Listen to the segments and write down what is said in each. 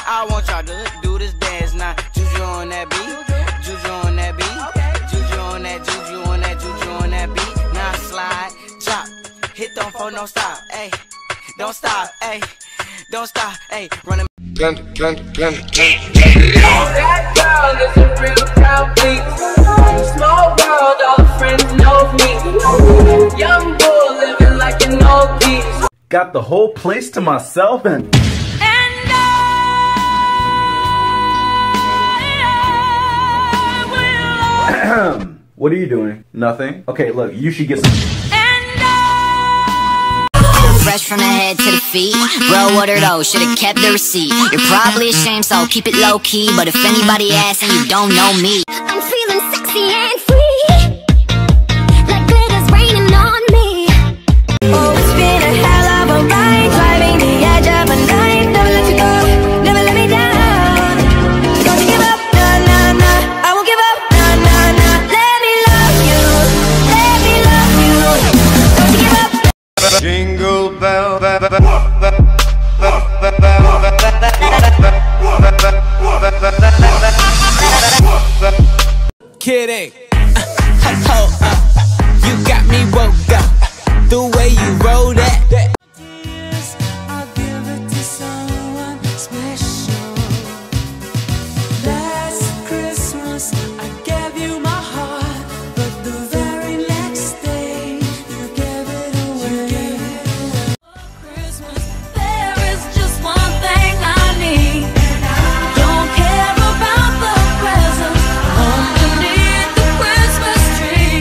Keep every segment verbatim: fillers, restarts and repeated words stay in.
I want y'all to do this dance now. Juju on that beat, juju on that beat, juju on that, juju on that, juju on that beat. Now slide, drop, hit them for no stop, ayy. Don't stop, ayy. Don't stop, ayy. Run a Panda, panda, panda, panda. That girl is a real crowd, please. Small world, all the friends know me. Young bull living like an old geese. Got the whole place to myself and what are you doing? Nothing? Okay, look, you should get some. Fresh from the head to the feet. Bro, what are those? Should've kept the receipt. You're probably ashamed, so keep it low key. But if anybody asks and you don't know me, I'm feeling sexy and free, like glitter's raining on me. Oh, it's been a hell of a ride, driving the edge of a night. Never let you go, never let me down. Don't you give up, nah, nah, nah. I won't give up, nah, nah, nah. Let me love you, let me love you. Don't you give up. Jingle bell, bell, bell, kidding. Uh, hold up, you got me woke up. The way you roll that. I'll give it to someone special. Last Christmas I gave you my heart, but the very next day you gave it away. Christmas, there is just one thing I need. Don't care about the presents underneath the Christmas tree.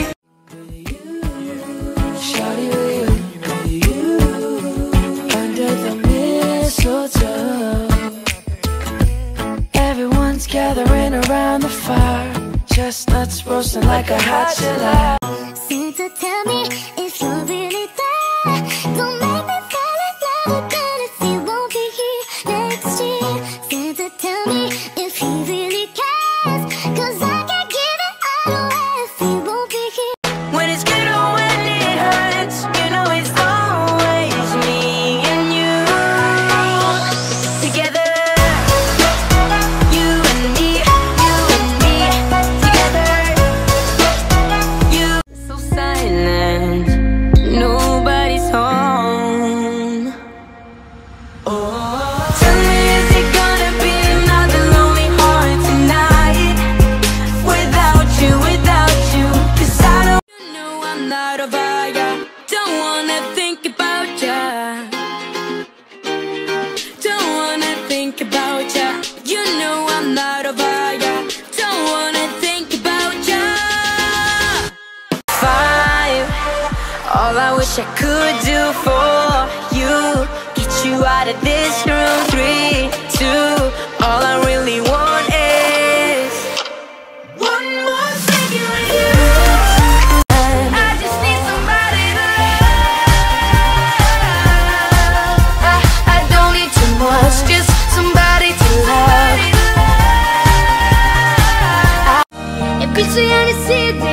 Shawty with you, under the mistletoe. Everyone's gathering around the fire, chestnuts roasting like a hot July. Santa, tell me if you're really there. Don't make me fall in love again if he won't be here next year. Santa, tell me if he really cares, 'cause I can't give it all away if he won't be here. When it's good or when it hurts, you know it's always me and you together. You and me, you and me together. You so silent, nobody's home. Oh, tell me, is it gonna be another lonely heart tonight? Without you, without you, 'cause I don't. You know I'm not over ya. Don't wanna think about ya. Don't wanna think about ya. You know I'm not over ya. Don't wanna think about ya. Five. All I wish I could do for you, get you out of this room. Three, two. All I really want is one more second with you. I just need somebody to love. I, I don't need too much, just somebody to love. E più ci anni si